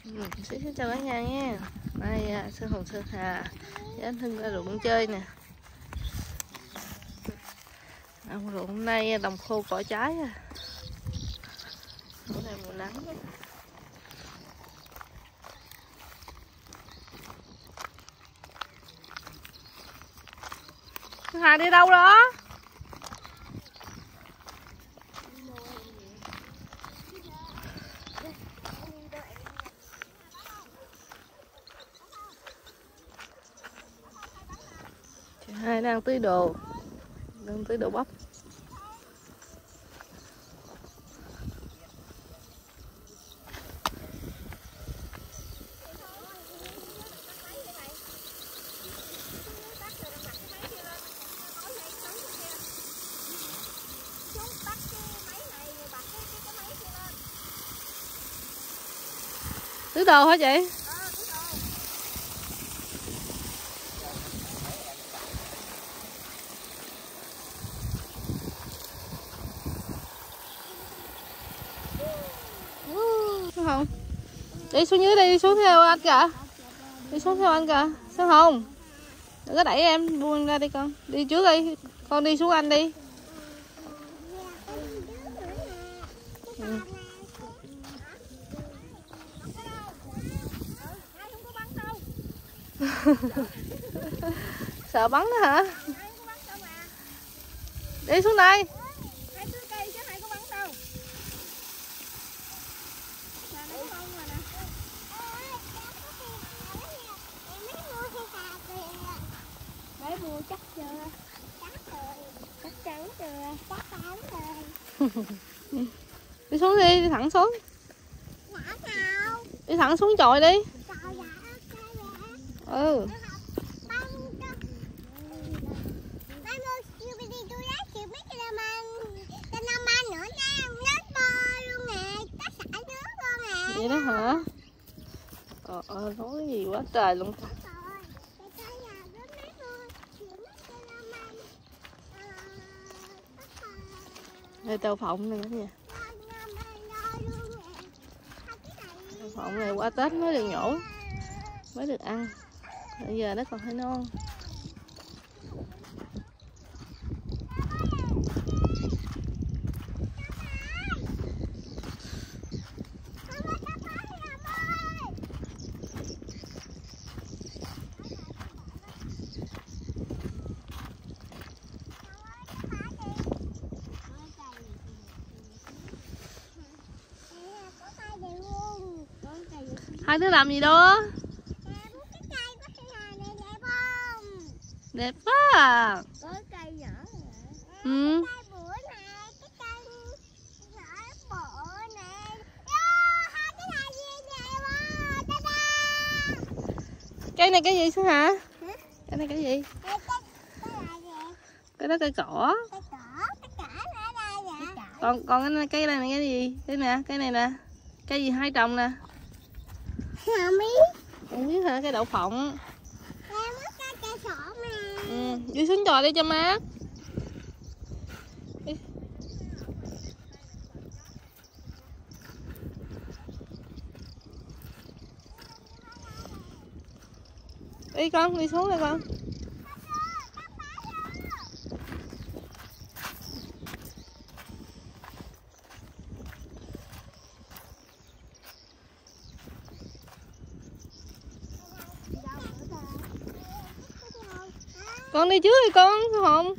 Xin chào cả nhà nha. Nay Sơn Hồng Sơn Hà với anh Hưng ra ruộng chơi nè. Ruộng hôm nay đồng khô cỏ trái bữa nay mùa nắng. Hà đi đâu đó? Chị Hai đang tưới đồ bắp. Tưới đồ hả chị? Không. Đi xuống dưới đi xuống theo anh kìa. Đi xuống theo anh kìa. Sơn Hồng. Đừng có đẩy em, buông ra đi con. Đi trước đi. Con đi xuống anh đi. Sợ bắn đó hả? Đi xuống đây. Mới mua chắc chưa? Chắc chắn chưa? Chắc chắn rồi. Đi xuống đi thẳng xuống. Nào? Đi thẳng xuống chòi đi. Chòi dạ. Ừ. Vậy đó hả? Nói gì quá trời luôn. Đây tàu phộng này nha. Tàu phộng này qua Tết mới được nhổ, mới được ăn. Bây giờ nó còn hơi non. Hai đứa làm gì đó? Đẹp quá. Có cây nhỏ. Ừ. Cây này cái gì Sơn hả? Cái này cái gì? Cái đó cây cỏ. Còn cây này cái gì? Cái nè, cây này nè. Cây gì hai trồng nè? Không biết hả? Cây đậu phộng. Đi xuống trò đi cho mát. Đi con, đi xuống đây con. Con đi trước đi con, không?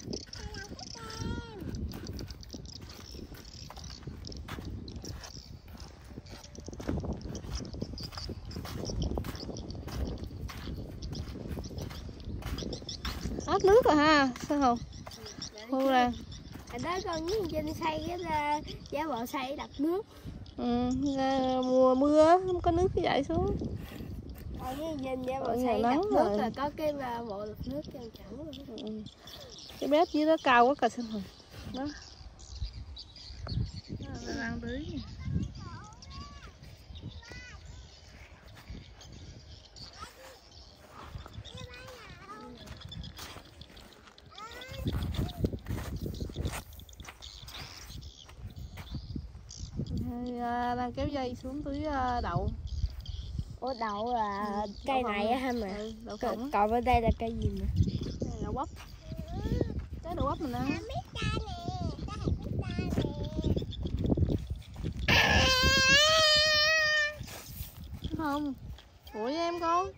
Hết nước rồi ha, sao không? Thu ra. Ở đó con với Vinh xây cái giả bộ xây đập nước. Mùa mưa không có nước cái dậy xuống. Con với Vinh giả bộ xây đập nước rồi có cái bộ đập nước cho chẳng luôn. Cái bếp dưới đó cao quá cả Sơn Hồng. Đó. Nó đang tưới. Đang kéo dây xuống tưới đậu. Ủa đậu là cây này á hả mà? Đậu phộng. Còn bên đây là cây gì mà? Đây là đậu bắp. Cái đậu bắp mình ăn. Không. Ủa với em con.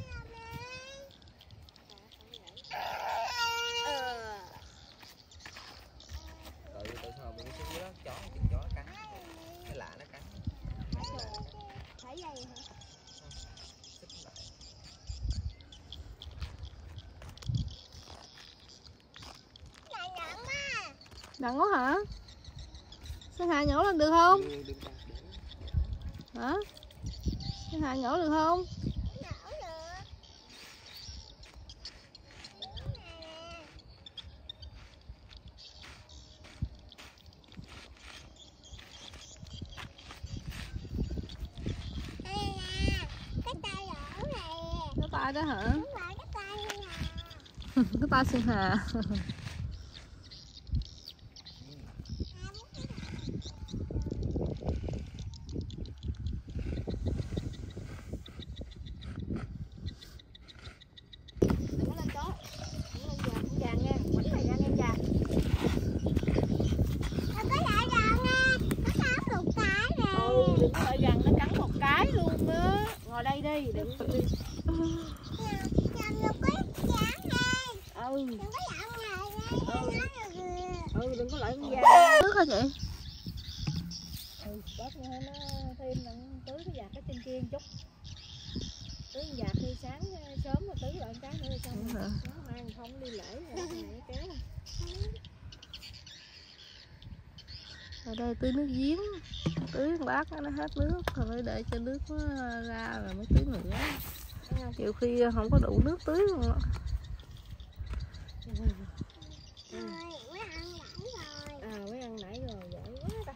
Rồi tự sao mình xuống dưới đó chó cắn. Cái lạ nó cắn. Phải vậy hả? Nặng quá hả? Sao Hà nhổ lên được không? Hả? Sao Hà nhổ được không? Cái tay đó hả? Cái tay Sơn Hà. Ngồi đây đi, đừng có đi. Đừng có lại con gà. Nước hả chị? Bớt nó thêm tưới cái vạt ở trên kia một chút. Tưới vạt đi sáng sớm mà tưới lại cái nữa xong rồi. Nó mai không đi lễ rồi mẹ kéo. Ở đây tưới nước giếng, tưới bát nó hết nước, rồi phải để cho nước nó ra rồi mới tưới nữa. Nhiều khi không có đủ nước tưới luôn á. Mới ăn nãy rồi, giỏi quá ta.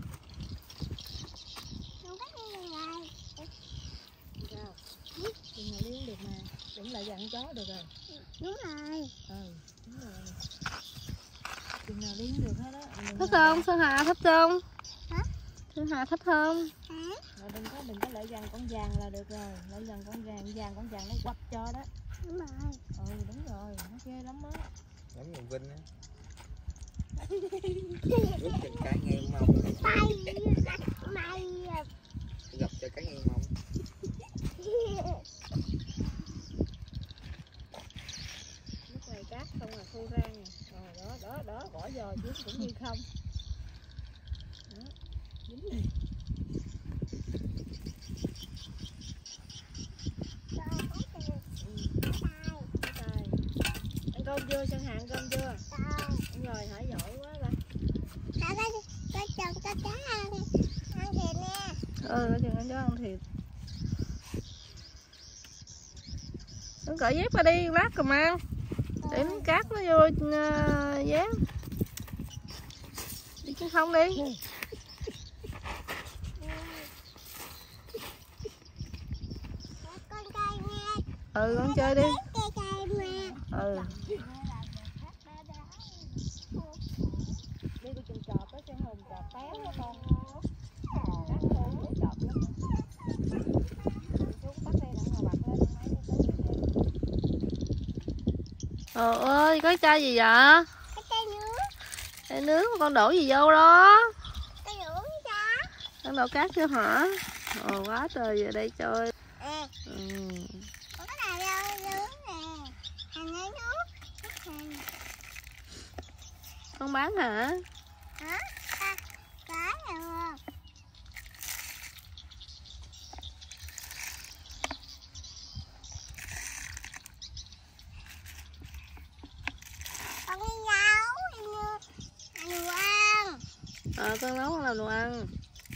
Sao? Chừng nào liếng được mà, cũng lại dặn chó được rồi. Đúng rồi. Đúng rồi. Chừng nào liếng được hết á. Thích không? Sơn Hà thích không? Hả? Sơn Hà thích không? Rồi đừng có lại dằn con vàng là được rồi. Lại dằn con vàng nó quặp cho đó. Đúng rồi. Đúng rồi, nó ghê lắm á. Giống như Vinh á. Rút chân cái ngay mông. Gặp cho cái ngay mông. Lúc này cát không là khô rang nè. Rồi đó, bỏ giò chứ cũng như không. Đó, dính này. Ăn cơm chưa? Sơn Hà ăn cơm chưa? Rồi hả, giỏi quá ba. Có chừng ăn thịt nè. Có chừng ăn chó ăn thịt. Đừng cởi dép ra đi, lát cầm ăn. Để miếng cát nó vô dép. Đi chứ không đi. Con chơi đi. Đi chừng chọp á, Sơn Hùng chọp té đó con. Cát khô dễ chọp lắm. Xuống bắt đây nặng mà bật lên mấy Trời ơi, có chai gì vậy? chai nước. Chai nước, con đổ gì vô đó? Chai nước sao? Con đổ cát chưa hả? Quá trời về đây chơi. Có cái này đâu nước nè. Hành lấy nước. Con bán hả? Hả? Cái này không? Con đi nấu đồ ăn. Con nấu con làm đồ ăn.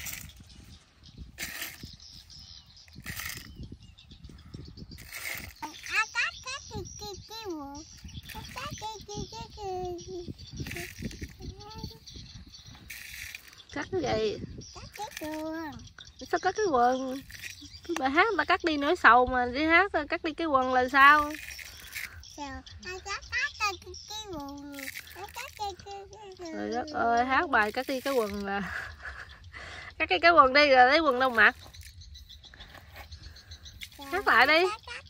Cắt cái gì? Cắt cái quần. Sao cắt cái quần? Bài hát ta cắt đi nỗi sầu mà đi hát ta cắt đi cái quần là sao? Trời đất ơi, hát bài cắt đi cái quần là cắt đi cái quần đi rồi lấy quần đâu mặc. Hát lại đi.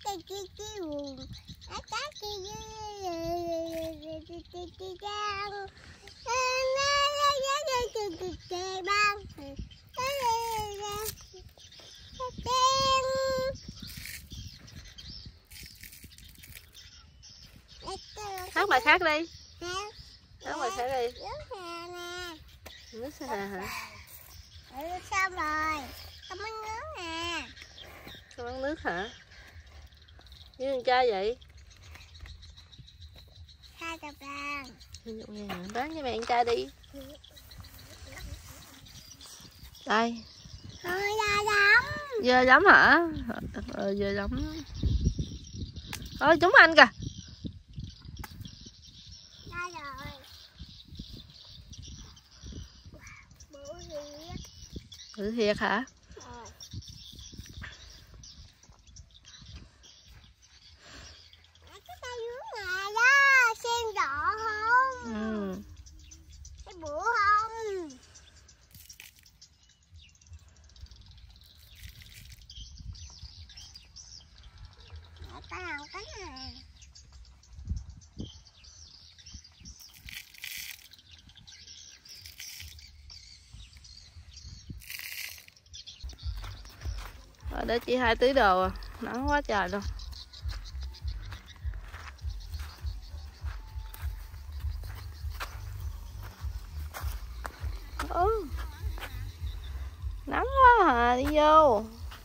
Hát bài khác đi. Hát bài khác đi. Nước Sa Hà hả? Xong rồi. Không ăn nước nè. Không ăn nước hả? Với con trai vậy? 200 ngàn. 200 ngàn hả? Bán cho mẹ con trai đi. Đây. Thôi ra lắm. Dơ giấm hả? Dơ giấm. Ôi chúng anh kìa. Ra rồi. Bữa thiệt. Bự thiệt hả? Cái tay dưới này đó, xem rõ không? Ừ. Cái bữa không? Cái nào cái này? Rồi để chị Hai tí đồ à. Nắng quá trời luôn. Nắng quá à, đi vô.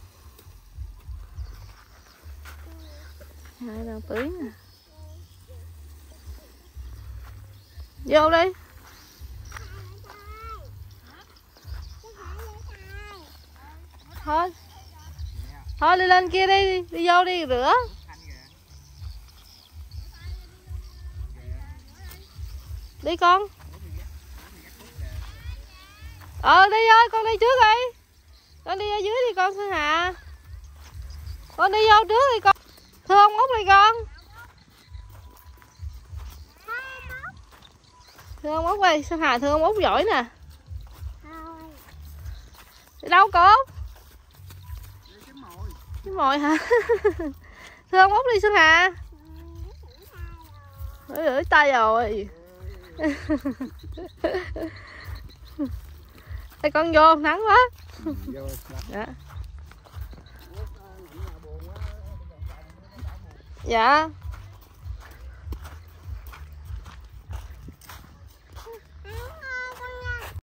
Hai đầu tí nè. Vô đi. Thôi. Thôi đi lên kia đi, đi vô đi rửa. Đi con. Đi ơi, con đi trước đi. Con đi ở dưới đi con Sơn Hà. Con đi vô trước đi con. Thương ông Út đi con. Thương ông Út đi, Sơn Hà thương ông Út giỏi nè. Đi đâu con? Cái mồi hả? Thương ông Út đi Sơn Hà. Rửa tay rồi. Đây con vô, nắng quá. Dạ. Dạ.